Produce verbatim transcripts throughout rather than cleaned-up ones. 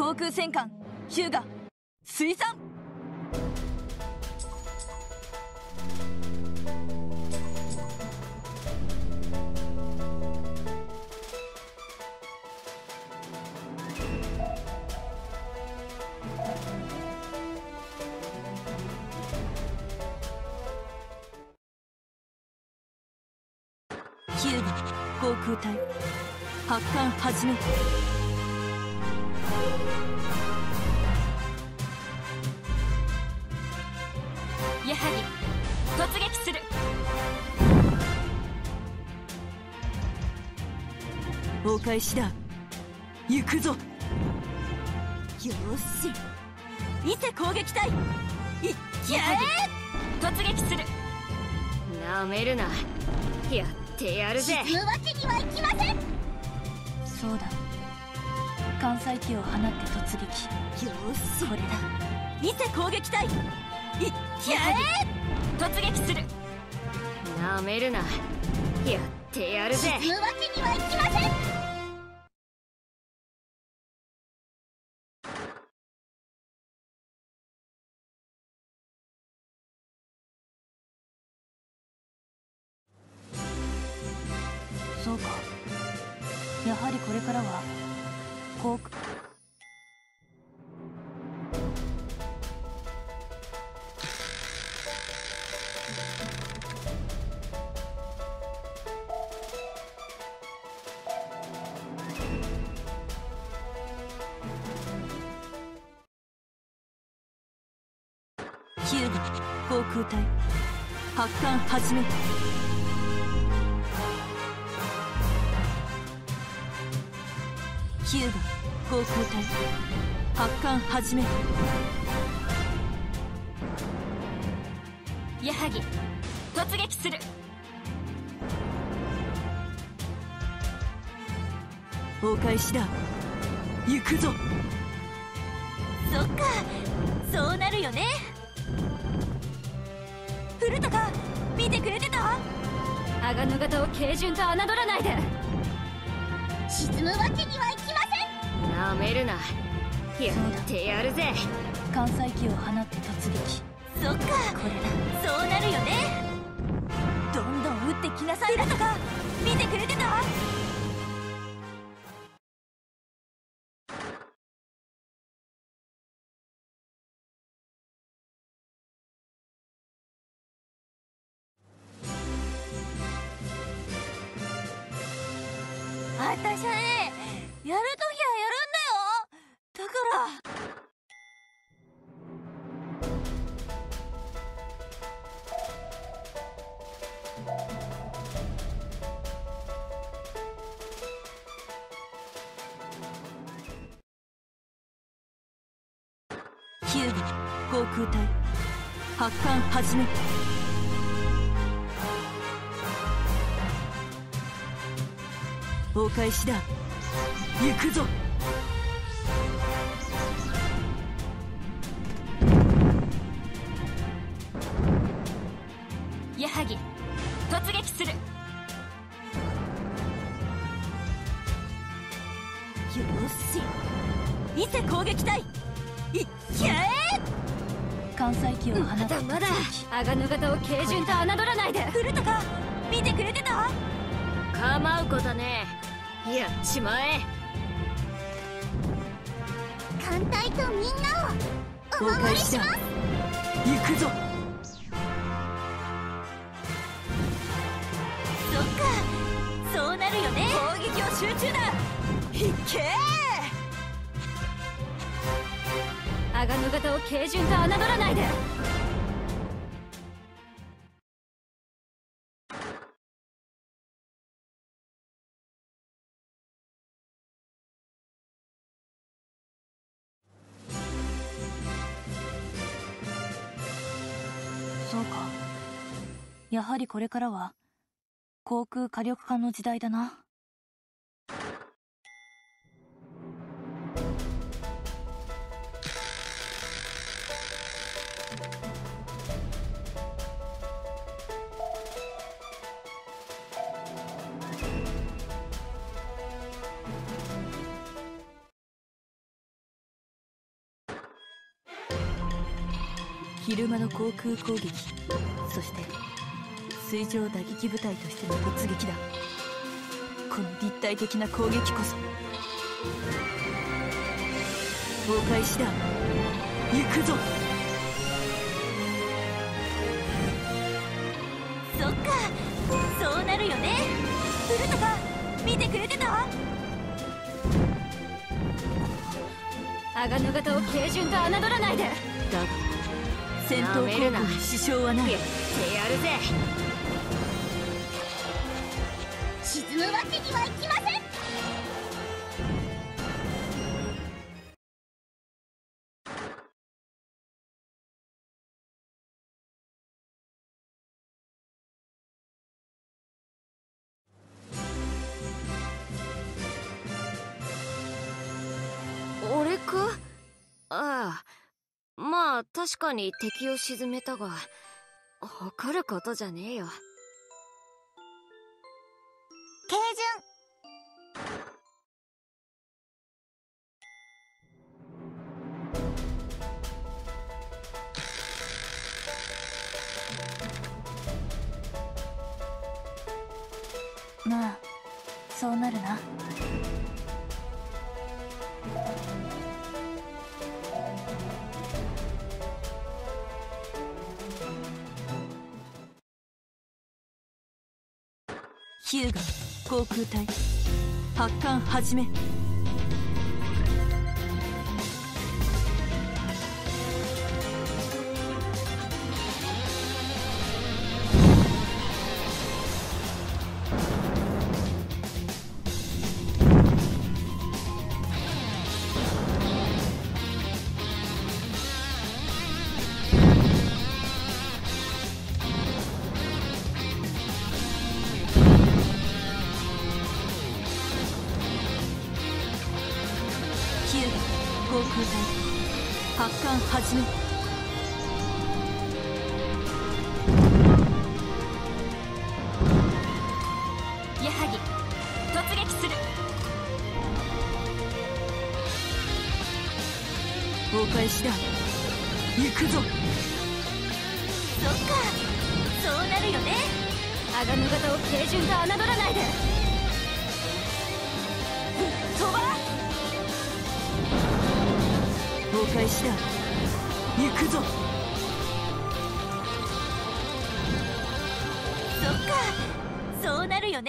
航空戦艦ヒューガ水産。ヒューガ航空隊発艦始め。やはり突撃する。お返しだ。行くぞ。よーし、伊勢攻撃隊いっやえ突撃する。 なめるな、やってやるぜ。 沈むわけにはいきません。 そうだ、関西機を放って突撃。よーし、これだ。伊勢攻撃隊いっやえ突撃する。 なめるな、やってやるぜ。 沈むわけにはいきません。 そうか、やはりこれからは航空。ヒューガ航空隊発艦始め。ヒューガ航空隊発艦始め。やはぎ突撃する。お返しだ。行くぞ。そっか、そうなるよね。古高見てくれてた？ 鋼型を軽順と侮らないで。 沈むわけにはいきません。 なめるな、やってやるぜ。 関西機を放って突撃。 そっか、 これだ。 そうなるよね。 どんどん撃ってきなさい。古高見てくれてた？あたしゃね、やるときはやるんだよ。だからヒューガ航空隊発艦始め。お返しだ。行くぞ。やはぎ突撃する。よし、伊勢攻撃隊いっやえ関西機を放って突撃。 まだまだ鋼型を軽順と侮らないで。 古高見てくれてた？ 構うことねえ、やっちまえ。 艦隊とみんなをお守りします。 行くぞ。 そっか、そうなるよね。 攻撃を集中だ。いっけ鋼型を軽順と侮らないで。 そうか、やはりこれからは航空火力化の時代だな。 昼間の航空攻撃、そして水上打撃部隊としての突撃だ。この立体的な攻撃こそ崩壊しだ。行くぞ。 そっか、そうなるよね。フルトか見てくれてた？ 鋼型を軽順と侮らないで。 だが戦闘航空に支障はない。 やってやるぜ。 沈むわけにはいきません。 俺か？ああ、まあ確かに敵を沈めたが誇ることじゃねえよ。 軽順。まあそうなるな。ヒューガ航空隊発艦始め。航空隊発艦始め。矢作突撃する。崩壊しだ。行くぞ。 そっか、そうなるよね。 鋼型を軽順と侮らないで。 飛ば崩壊しだ。行くぞ。 そっか、そうなるよね。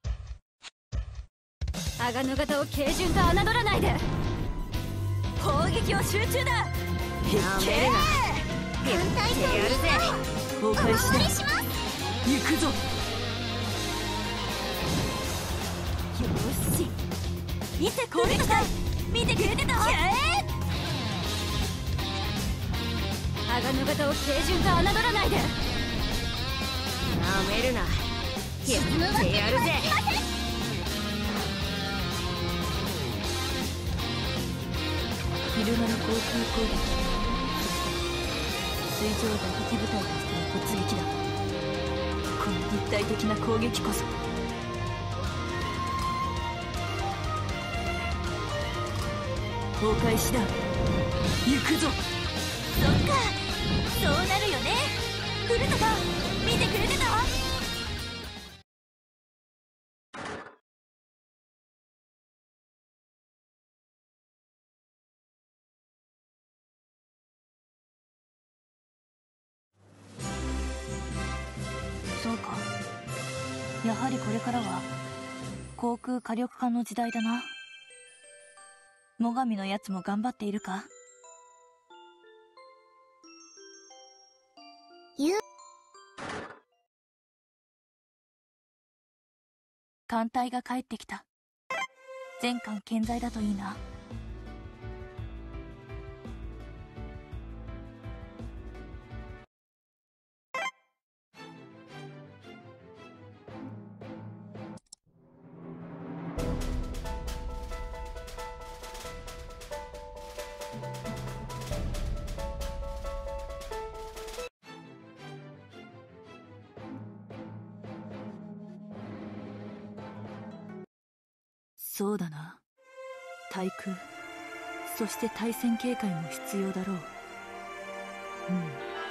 鋼型を軽順と侮らないで。 攻撃を集中だ。 やめるな。やってやるぜ。 崩壊しだ。 お守りします。 行くぞ。 よし、見て攻撃隊見てくれてた？ 鋼型を軽順と侮らないで。やめるな。やってやるぜ。 昼間の航空攻撃、そして水上打撃部隊としての突撃だ。この立体的な攻撃こそ崩壊しだ。行くぞ。 そっか、そうなるよね。フルトか見てくれてた？ そうか、やはりこれからは航空火力化の時代だな。最上のやつも頑張っているか？ ゆ艦隊が帰ってきた。全艦健在だといいな。そうだな。対空、そして対戦警戒も必要だろう。うん。